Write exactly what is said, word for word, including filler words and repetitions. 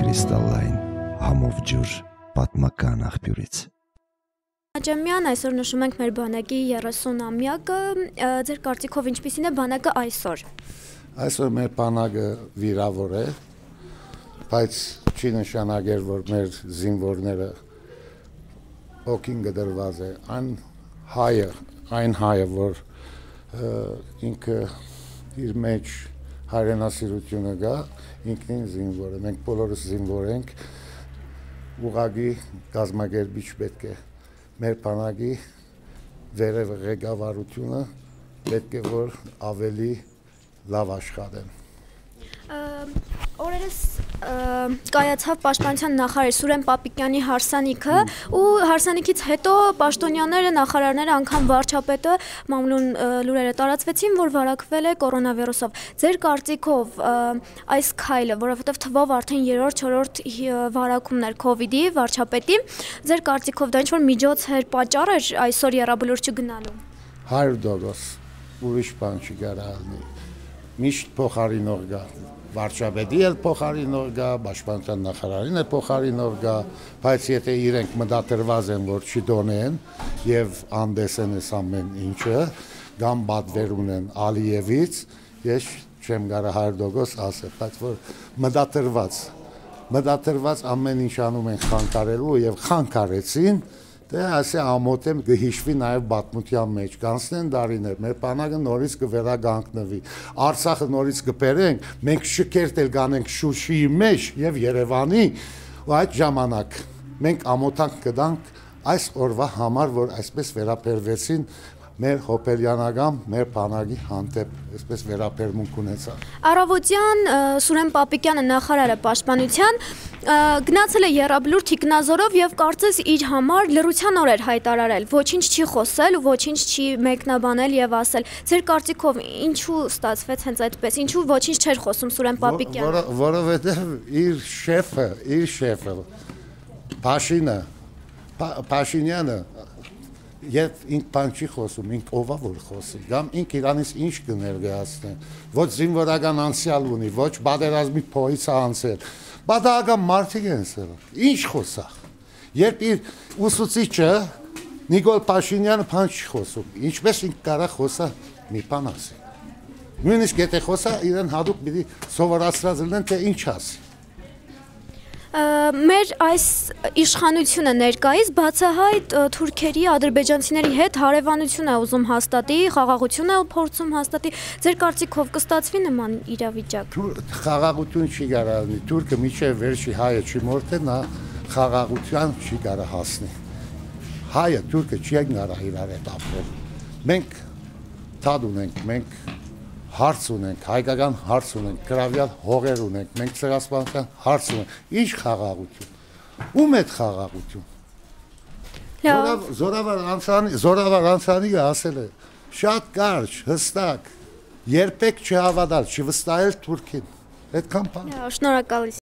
կրիստալային համով ջուր պատմական աղբյուրից։ Աջամյան, այսօր նշում ենք մեր բանակի երեսունամյակը, ձեր կարծիքով ինչպիսին է բանակը այսօր։ Այսօր մեր բանակը վիրավոր է, բայց չի նշանակել, որ մեր զինվորները օքին գդրված է, այն հայը, այն հայը, որ ինքը իր մեջ հայրենասիրությունը գա, ինքնին զինվոր է, մենք բոլորս զինվոր ենք, ուղղակի կազմակերպիչ պետք է մեր բանակի վերևը ղեկավարությունը պետք է որ ավելի լավ աշխատեն։ Օրերս կայացավ Պաշտպանության նախարար Սուրեն Պապիկյանի հարսանիքը ու հարսանիքից հետո պաշտոնյաները, նախարարները, անգամ վարչապետը մամուլուն լուրերը տարածվեցին, որ վարակվել է կորոնավիրուսով։ Ձեր կարծիքով այս քայլը, որովհետև թվով արդեն երրորդ, չորրորդ վարակումներ քովիդի վարչապետի, ձեր կարծիքով դա ինչ-որ միջոց էր, պատճառ էր այսօր եռաբլուր չգնալու։ Հարյուր տոկոս ուրիշ բան չի կարա լինի։ Միշտ փոխարինող գա, վարչապետի էլ փոխարինող գա, պաշտպանության նախարարին էլ փոխարինող գա, բայց եթե իրենք մտադրված են, որ չդոնեն եւ անդեսեն այս ամեն ինչը, կամ պատվեր ունեն Ալիևից, ես չեմ կարա հարյուր տոկոս ասել, բայց որ մտադրված, մտադրված ամեն ինչ անում են խանգարելու եւ խանգարեցին, դե ասե ամոթեմ գհիշվի նաև պատմության մեջ, կանցնեն դարիներ, մեր բանակը նորից կվերագանքնվի, Արցախը նորից կբերենք, մենք շքերթ էլ կանենք Շուշիի մեջ եւ Երևանի, ու այդ ժամանակ մենք ամոթանք կդանք այս օրվա համար, որ այսպես վերաբերվեցին մեր հոպելյանական, մեր բանակի հանդեպ, այսպես վերաբերմունք ունեցան։ Առավոտյան Սուրեն Պապիկյանը նախարարը պաշտպանության գնացել է եռաբլուր թիկնազորով եւ կարծես իր համար լռության օր էր հայտարարել, ոչինչ չի խոսել, ոչինչ չի մեկնաբանել եւ ասել։ Ձեր կարծիքով ինչու ստացվեց հենց այդպես, ինչու ոչինչ չէր խոսում Սուրեն Պապիկյանը։ Որովհետեւ իր շեֆը, իր շեֆը Փաշինը, Փաշինյանը Եվ ինք բան չի խոսում, ինք ով է որ խոսի, կամ ինք իրանից ինչ կներկայացնի, ոչ զինվորական անցյալ ունի, ոչ պատերազմի փողից է անցել, պատահական մարդիկ են սրա, ինչ խոսախ, երբ իր ուսուցիչը Նիկոլ Փաշինյանը բան չի խոսում, ինչպես ինք կարա խոսա մի բան ասի, նույնիսկ եթե խոսա իրեն հատուկ պիտի սովորացրած լինեն, թե ինչ ասի։ Մեր այս իշխանությունը ներկայիս բացահայտ թուրքերի, ադրբեջանցիների հետ հարևանություն է ուզում հաստատի, խաղաղություն է փորձում հաստատի, ձեր կարծիքով կստացվի նման իրավիճակ։ Խաղաղություն չի կարա լինի, թուրքը մինչև վերջի հայը չի մորթե, նա խաղաղության չի կարա հասնի։ Հայը, թուրքը չի կարա իրար հետ ապրել։ Մենք թադ ունենք, մենք հարց ունենք, հայկական հարց ունենք, գրավյալ հողեր ունենք, մենք ցեղասպանության հարց ունենք, ինչ խաղաղություն, ում այդ խաղաղություն։ Զորավար անցանի, զորավար անցանիը ասել է, շատ կարճ, հստակ, երբեք չհավատալ, չվստահել թուրքին, այդքան բան։ Շնորհակալ